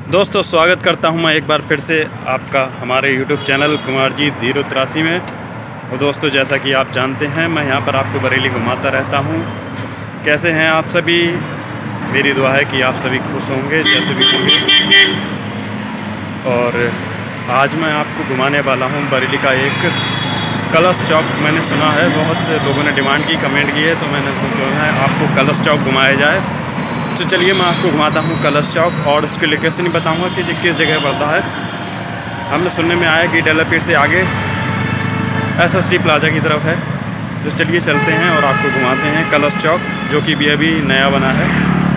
दोस्तों स्वागत करता हूं मैं एक बार फिर से आपका हमारे YouTube चैनल कुमारजीत 083 में। और दोस्तों जैसा कि आप जानते हैं मैं यहां पर आपको बरेली घुमाता रहता हूं। कैसे हैं आप सभी? मेरी दुआ है कि आप सभी खुश होंगे जैसे भी होंगे। और आज मैं आपको घुमाने वाला हूं बरेली का एक कलश चौक। मैंने सुना है, बहुत लोगों ने डिमांड की, कमेंट की है, तो मैंने सोचा है आपको कलश चौक घुमाया जाए। तो चलिए मैं आपको घुमाता हूँ कलश चौक और उसकी लोकेशन ही बताऊँगा कि किस जगह पड़ता है। हमने सुनने में आया कि डेलापीर से आगे SST प्लाजा की तरफ है। तो चलिए चलते हैं और आपको घुमाते हैं कलश चौक, जो कि भी अभी नया बना है।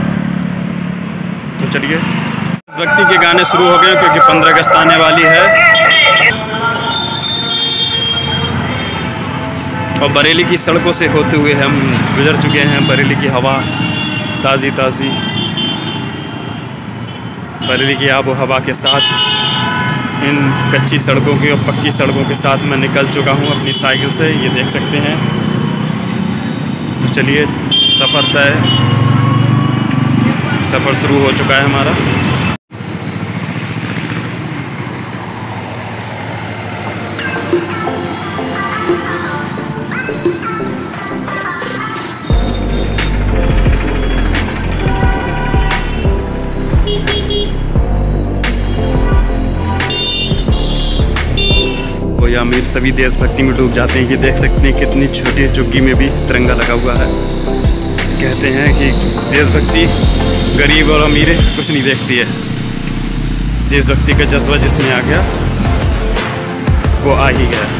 तो चलिए, भक्ति के गाने शुरू हो गए क्योंकि 15 अगस्त आने वाली है। और बरेली की सड़कों से होते हुए हम गुजर चुके हैं। बरेली की हवा ताज़ी ताज़ी, बरेली की आबो हवा के साथ इन कच्ची सड़कों की और पक्की सड़कों के साथ मैं निकल चुका हूँ अपनी साइकिल से, ये देख सकते हैं। तो चलिए सफ़र तय, सफ़र शुरू हो चुका है हमारा। या अमीर सभी देशभक्ति में डूब जाते हैं। कि देख सकते हैं कितनी छोटी झुग्गी में भी तिरंगा लगा हुआ है। कहते हैं कि देशभक्ति गरीब और अमीर कुछ नहीं देखती है, देशभक्ति का जज्बा जिसमें आ गया वो आ ही गया।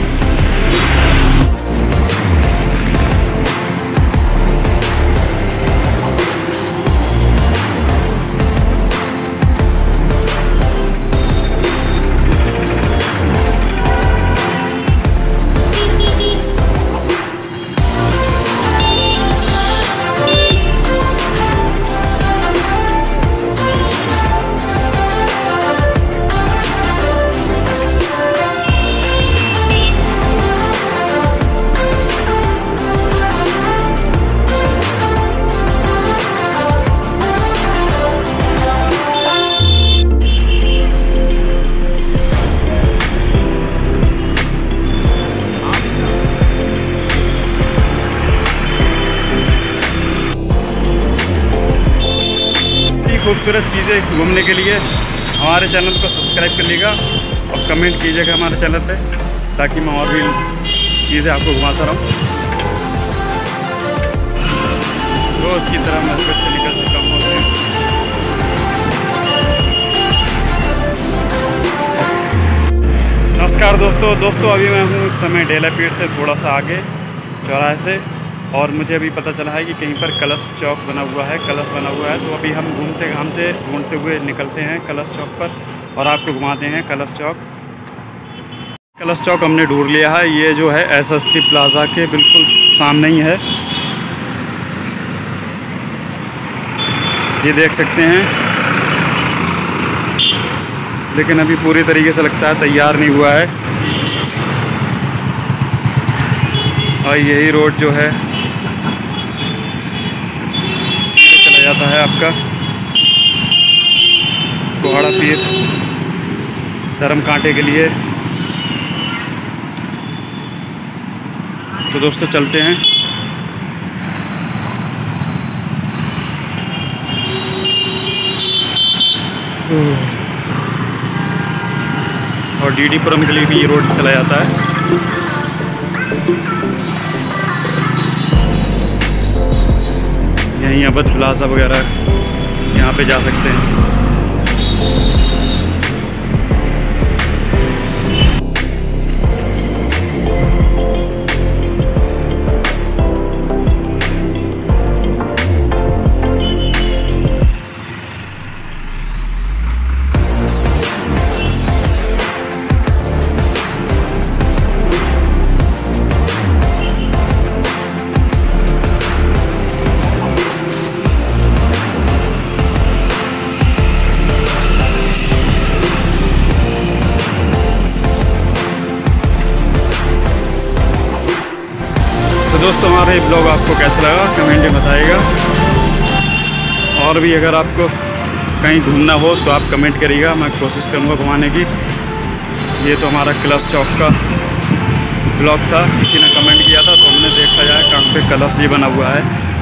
खूबसूरत चीज़ें घूमने के लिए हमारे चैनल को सब्सक्राइब करिएगा और कमेंट कीजिएगा हमारे चैनल पे, ताकि मैं और भी चीज़ें आपको घुमाता रहूँ। रोज़ की तरह मैं घर से निकल चुका हूँ। नमस्कार दोस्तों अभी मैं हूँ इस समय डेलापीर से थोड़ा सा आगे चौराहे से, और मुझे अभी पता चला है कि कहीं पर कलश चौक बना हुआ है, कलश बना हुआ है। तो अभी हम ढूंढते हुए निकलते हैं कलश चौक पर और आपको घुमाते हैं कलश चौक। कलश चौक हमने ढूंढ लिया है। ये जो है SST प्लाजा के बिल्कुल सामने ही है, ये देख सकते हैं। लेकिन अभी पूरी तरीके से लगता है तैयार नहीं हुआ है। और यही रोड जो है जाता है आपका कोहाड़ा पीर धर्म कांटे के लिए। तो दोस्तों चलते हैं। और DD-पुरम के लिए भी ये रोड चला जाता है। यहीं अवध प्लाजा वगैरह यहाँ पे जा सकते हैं। दोस्तों हमारा ये ब्लॉग आपको कैसा लगा कमेंट में बताइएगा। और भी अगर आपको कहीं घूमना हो तो आप कमेंट करिएगा, मैं कोशिश करूँगा घुमाने की। ये तो हमारा कलश चौक का ब्लॉग था, किसी ने कमेंट किया था तो हमने देखा जाए कहाँ पे कलश ये बना हुआ है।